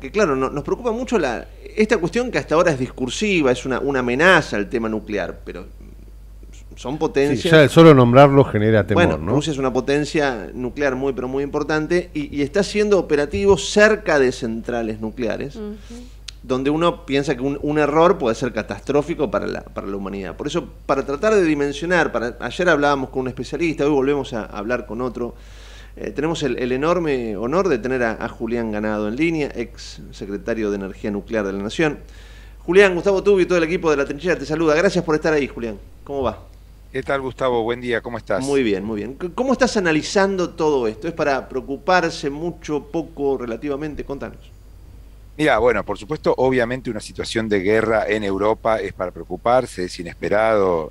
que claro, nos preocupa mucho esta cuestión que hasta ahora es discursiva, es una amenaza al tema nuclear, pero son Sí, potencias. ya el solo nombrarlo genera temor, Bueno, ¿no? Rusia es una potencia nuclear muy, pero muy importante y está haciendo operativos cerca de centrales nucleares, donde uno piensa que un error puede ser catastrófico para la humanidad. Por eso, para tratar de dimensionar, ayer hablábamos con un especialista, hoy volvemos a hablar con otro. Tenemos el enorme honor de tener a Julián Ganado en línea, ex secretario de Energía Nuclear de la Nación. Julián, Gustavo Tubio y todo el equipo de La Trinchera te saluda. Gracias por estar ahí, Julián. ¿Cómo va? ¿Qué tal, Gustavo? Buen día, ¿cómo estás? Muy bien, muy bien. ¿Cómo estás analizando todo esto? ¿Es para preocuparse mucho, poco, relativamente? Contanos. Mira, bueno, por supuesto, obviamente una situación de guerra en Europa es para preocuparse, es inesperado,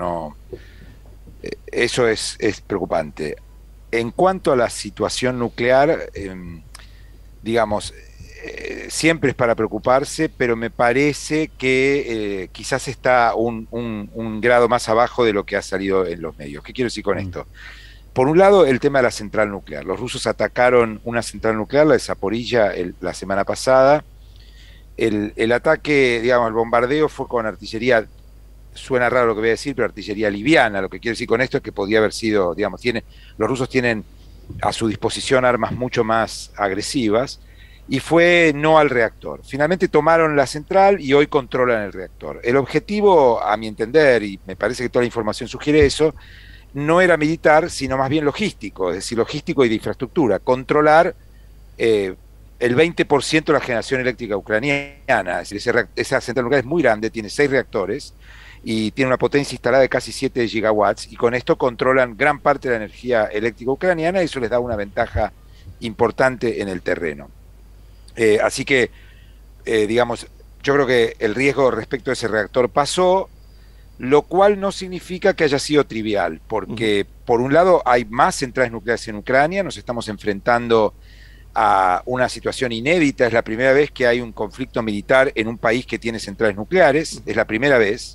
eso es preocupante. En cuanto a la situación nuclear, digamos, siempre es para preocuparse, pero me parece que quizás está un grado más abajo de lo que ha salido en los medios. ¿Qué quiero decir con esto? Por un lado, el tema de la central nuclear. Los rusos atacaron una central nuclear, la de Zaporilla, la semana pasada. El ataque, digamos, el bombardeo fue con artillería, suena raro lo que voy a decir, pero artillería liviana. Lo que quiero decir con esto es que podía haber sido, digamos, los rusos tienen a su disposición armas mucho más agresivas, y fue no al reactor. Finalmente tomaron la central y hoy controlan el reactor. El objetivo, a mi entender, y me parece que toda la información sugiere eso, no era militar, sino más bien logístico, es decir, logístico y de infraestructura, controlar el 20% de la generación eléctrica ucraniana. Es decir, esa central nuclear es muy grande, tiene 6 reactores y tiene una potencia instalada de casi 7 gigawatts, y con esto controlan gran parte de la energía eléctrica ucraniana, y eso les da una ventaja importante en el terreno. Así que, digamos, yo creo que el riesgo respecto a ese reactor pasó, lo cual no significa que haya sido trivial, porque por un lado hay más centrales nucleares en Ucrania, nos estamos enfrentando a una situación inédita, es la primera vez que hay un conflicto militar en un país que tiene centrales nucleares, es la primera vez,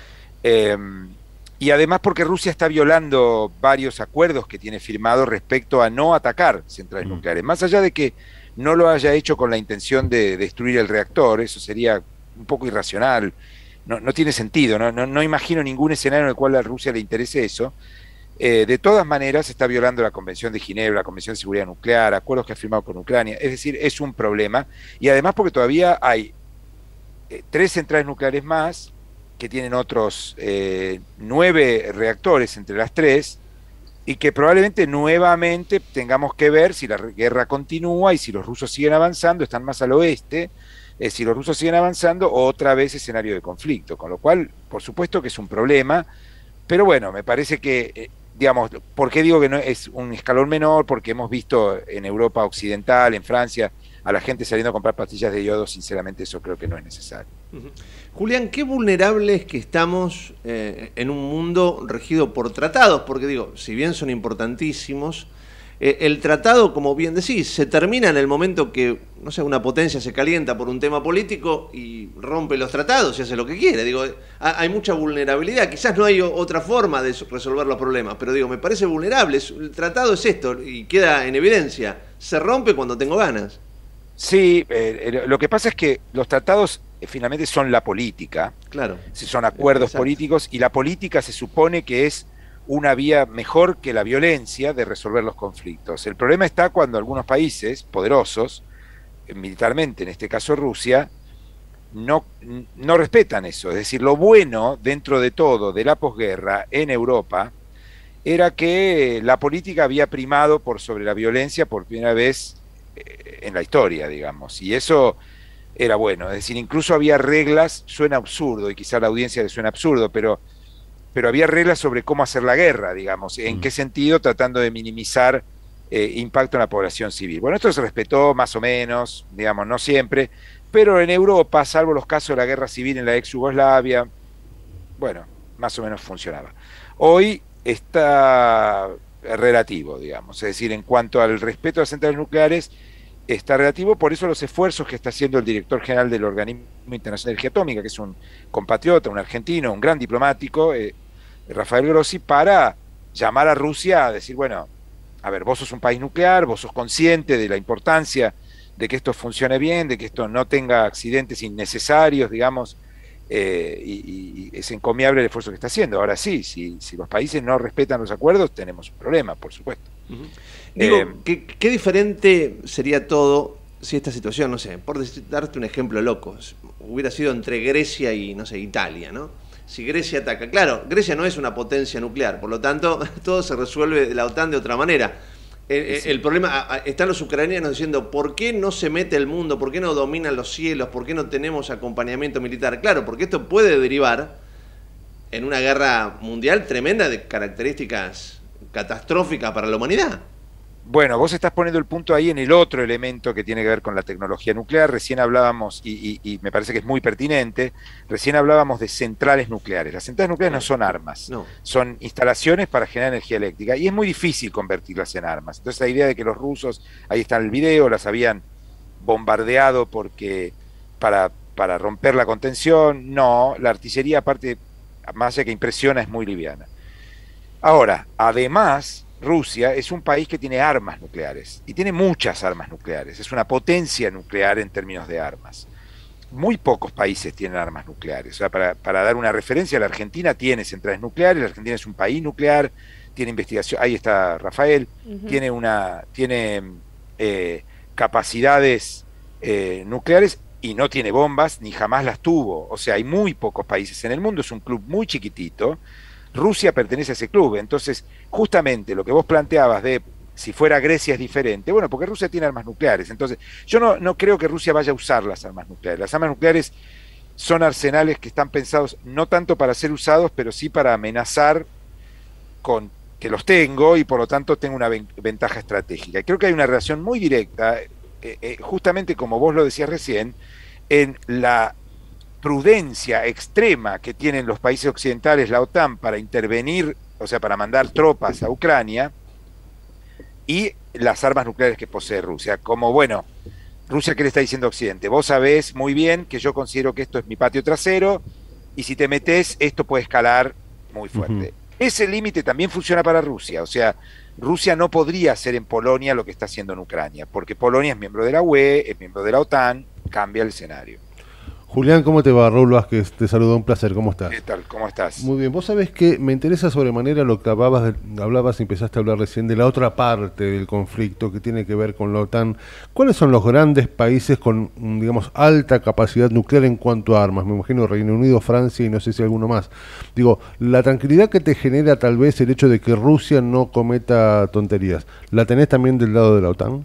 y además porque Rusia está violando varios acuerdos que tiene firmados respecto a no atacar centrales nucleares, más allá de que no lo haya hecho con la intención de destruir el reactor, eso sería un poco irracional, no tiene sentido, no imagino ningún escenario en el cual a Rusia le interese eso. De todas maneras está violando la Convención de Ginebra, la Convención de Seguridad Nuclear, acuerdos que ha firmado con Ucrania, es decir, es un problema, y además porque todavía hay 3 centrales nucleares más que tienen otros 9 reactores entre las 3, y que probablemente nuevamente tengamos que ver si la guerra continúa y si los rusos siguen avanzando, están más al oeste, si los rusos siguen avanzando, otra vez escenario de conflicto, con lo cual, por supuesto que es un problema, pero bueno, me parece que, digamos, ¿por qué digo que no es un escalón menor? Porque hemos visto en Europa occidental, en Francia, a la gente saliendo a comprar pastillas de yodo, sinceramente eso creo que no es necesario. Julián, qué vulnerables que estamos en un mundo regido por tratados, porque digo, si bien son importantísimos, el tratado, como bien decís, se termina en el momento que, no sé, una potencia se calienta por un tema político y rompe los tratados y hace lo que quiere. Digo, hay mucha vulnerabilidad, quizás no hay otra forma de resolver los problemas, pero digo, me parece vulnerable, el tratado es esto y queda en evidencia, se rompe cuando tengo ganas. Sí, lo que pasa es que los tratados finalmente son la política, claro, son acuerdos políticos, y la política se supone que es una vía mejor que la violencia de resolver los conflictos. El problema está cuando algunos países poderosos, militarmente, en este caso Rusia, no respetan eso. Es decir, lo bueno dentro de todo de la posguerra en Europa era que la política había primado por sobre la violencia por primera vez en la historia, digamos, y eso era bueno. Es decir, incluso había reglas, suena absurdo y quizá a la audiencia le suena absurdo, pero había reglas sobre cómo hacer la guerra, digamos, en qué sentido, tratando de minimizar impacto en la población civil. Bueno, esto se respetó más o menos, digamos, no siempre, pero en Europa, salvo los casos de la guerra civil en la ex Yugoslavia, bueno, más o menos funcionaba. Hoy está relativo, digamos, es decir, en cuanto al respeto a las centrales nucleares, está relativo, por eso los esfuerzos que está haciendo el director general del Organismo Internacional de Energía Atómica, que es un compatriota, un argentino, un gran diplomático, Rafael Grossi, para llamar a Rusia a decir, bueno, a ver, vos sos un país nuclear, vos sos consciente de la importancia de que esto funcione bien, de que esto no tenga accidentes innecesarios, digamos, y es encomiable el esfuerzo que está haciendo. Ahora sí, si los países no respetan los acuerdos, tenemos un problema, por supuesto. Digo, ¿qué diferente sería todo si esta situación, no sé, por darte un ejemplo loco, hubiera sido entre Grecia y, no sé, Italia, ¿no? Si Grecia ataca, claro, Grecia no es una potencia nuclear, por lo tanto, todo se resuelve de la OTAN de otra manera. El problema, están los ucranianos diciendo, ¿por qué no se mete el mundo? ¿Por qué no dominan los cielos? ¿Por qué no tenemos acompañamiento militar? Claro, porque esto puede derivar en una guerra mundial tremenda de características catastróficas para la humanidad. Bueno, vos estás poniendo el punto ahí en el otro elemento que tiene que ver con la tecnología nuclear. Recién hablábamos, y me parece que es muy pertinente, recién hablábamos de centrales nucleares. Las centrales nucleares no son armas, son instalaciones para generar energía eléctrica, y es muy difícil convertirlas en armas. Entonces la idea de que los rusos, ahí está el video, las habían bombardeado para romper la contención, no, la artillería, aparte, más allá que impresiona, es muy liviana. Ahora, además, Rusia es un país que tiene armas nucleares, y tiene muchas armas nucleares, es una potencia nuclear en términos de armas. Muy pocos países tienen armas nucleares. O sea, para dar una referencia, la Argentina tiene centrales nucleares, la Argentina es un país nuclear, tiene investigación, ahí está Rafael, tiene capacidades nucleares, y no tiene bombas, ni jamás las tuvo. O sea, hay muy pocos países en el mundo, es un club muy chiquitito. Rusia pertenece a ese club. Entonces, justamente lo que vos planteabas de si fuera Grecia es diferente, bueno, porque Rusia tiene armas nucleares. Entonces, yo no creo que Rusia vaya a usar las armas nucleares. Las armas nucleares son arsenales que están pensados no tanto para ser usados, pero sí para amenazar con que los tengo, y por lo tanto tengo una ventaja estratégica. Creo que hay una relación muy directa, justamente como vos lo decías recién, en la prudencia extrema que tienen los países occidentales, la OTAN, para intervenir, o sea, para mandar tropas a Ucrania, y las armas nucleares que posee Rusia. Como, bueno, Rusia, ¿qué le está diciendo a Occidente? Vos sabés muy bien que yo considero que esto es mi patio trasero, y si te metés, esto puede escalar muy fuerte. Ese límite también funciona para Rusia. O sea, Rusia no podría hacer en Polonia lo que está haciendo en Ucrania, porque Polonia es miembro de la UE, es miembro de la OTAN, cambia el escenario. Julián, ¿cómo te va? Raúl Vázquez, te saludo, un placer, ¿cómo estás? ¿Qué tal? ¿Cómo estás? Muy bien, vos sabés que me interesa sobremanera lo que hablabas y empezaste a hablar recién de la otra parte del conflicto que tiene que ver con la OTAN. ¿Cuáles son los grandes países con, digamos, alta capacidad nuclear en cuanto a armas? Me imagino Reino Unido, Francia y no sé si alguno más. Digo, la tranquilidad que te genera tal vez el hecho de que Rusia no cometa tonterías, ¿la tenés también del lado de la OTAN?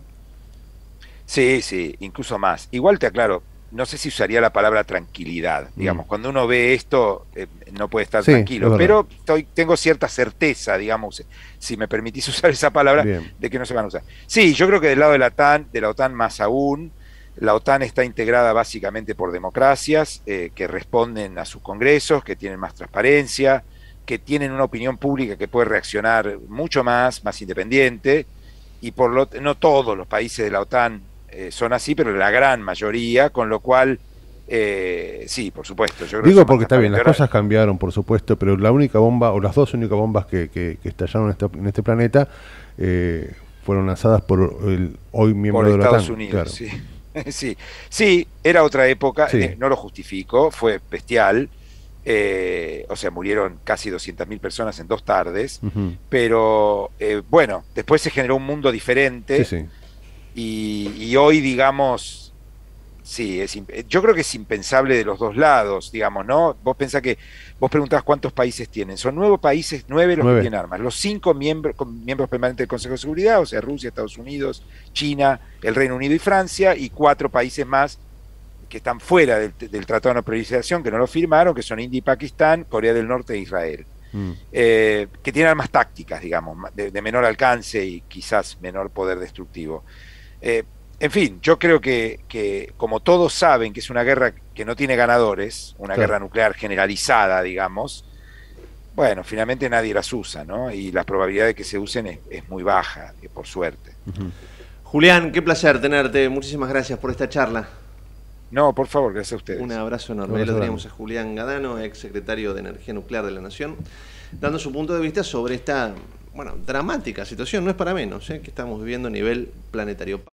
Sí, sí, incluso más. Igual te aclaro, no sé si usaría la palabra tranquilidad. Digamos, cuando uno ve esto, no puede estar tranquilo, pero tengo cierta certeza, digamos, si me permitís usar esa palabra, de que no se van a usar. Sí, yo creo que del lado de la OTAN más aún. La OTAN está integrada básicamente por democracias que responden a sus congresos, que tienen más transparencia, que tienen una opinión pública que puede reaccionar mucho más independiente, y no todos los países de la OTAN son así, pero la gran mayoría, con lo cual, sí, por supuesto. Yo creo Digo porque está bien, las cosas cambiaron, por supuesto, pero la única bomba, o las dos únicas bombas que estallaron en este planeta, fueron lanzadas por el hoy miembro de la OTAN. Estados Unidos, claro. Sí. Sí, era otra época, no lo justifico, fue bestial. O sea, murieron casi 200.000 personas en 2 tardes, pero bueno, después se generó un mundo diferente. Sí. Y hoy, digamos, sí, yo creo que es impensable de los dos lados, digamos, ¿no? Vos preguntabas cuántos países tienen. Son 9 países, 9 los que tienen armas. Los 5 miembros permanentes del Consejo de Seguridad, o sea, Rusia, Estados Unidos, China, el Reino Unido y Francia, y 4 países más que están fuera del Tratado de No Proliferación, que no lo firmaron, que son India y Pakistán, Corea del Norte e Israel. Que tienen armas tácticas, digamos, de menor alcance y quizás menor poder destructivo. En fin, yo creo que como todos saben que es una guerra que no tiene ganadores, una guerra nuclear generalizada, digamos, bueno, finalmente nadie las usa, ¿no? Y la probabilidad de que se usen es muy baja, por suerte. Julián, qué placer tenerte. Muchísimas gracias por esta charla. No, por favor, gracias a ustedes. Un abrazo enorme. Lo teníamos a Julián Gadano, ex secretario de Energía Nuclear de la Nación, dando su punto de vista sobre esta, dramática situación, no es para menos, que estamos viviendo a nivel planetario.